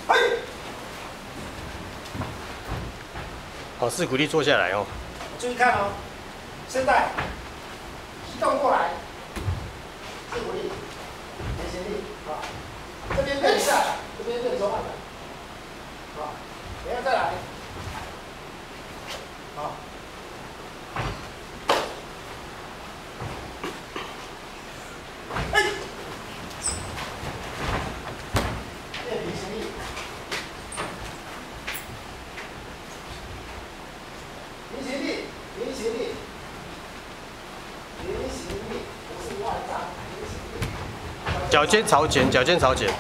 好，四股力坐下来哦。 注意看哦，现在移动过来，四股力，离心力，好，这边练下来，这边练中按的，好，等下再来，好。 脚尖朝前，脚尖朝前。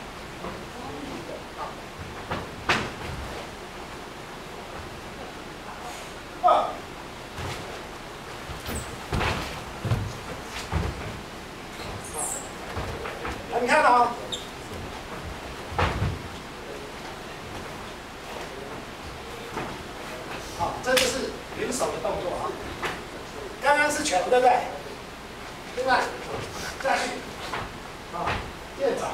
你看哦，好，这就是云手的动作啊。刚刚是拳，对不对？对吧？下去。 啊，垫掌，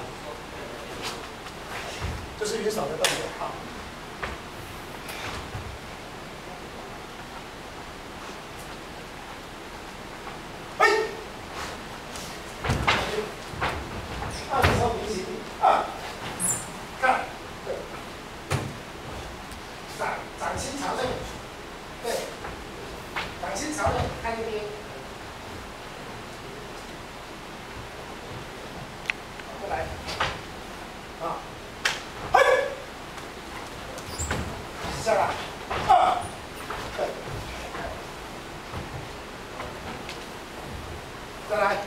就是云手的动作啊。嘿，二手手平行啊，看，对，掌心朝内，对，掌心朝内，看这边。 来，啊，嘿，下来，啊，对，再来，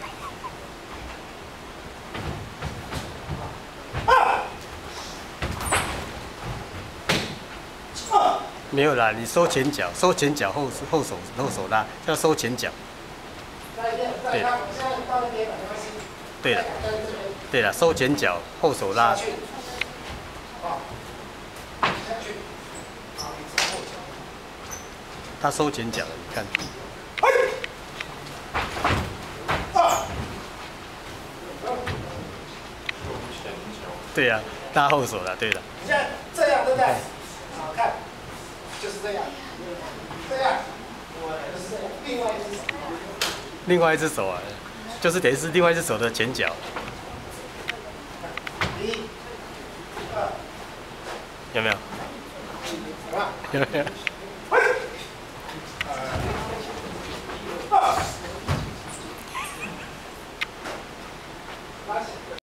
没有啦，你收前脚，收前脚后手拉，要收前脚。对。对了。 对了，收前脚，后手拉。他收前脚了，你看。对呀、拉后手了，对的。 你现在这样对不对？好看，就是这样，这样，就是这样。另外一只手。 另外一只手啊，就是等于是另外一只手的前脚。 1、2， 有没有？ 好吧？ 有没有？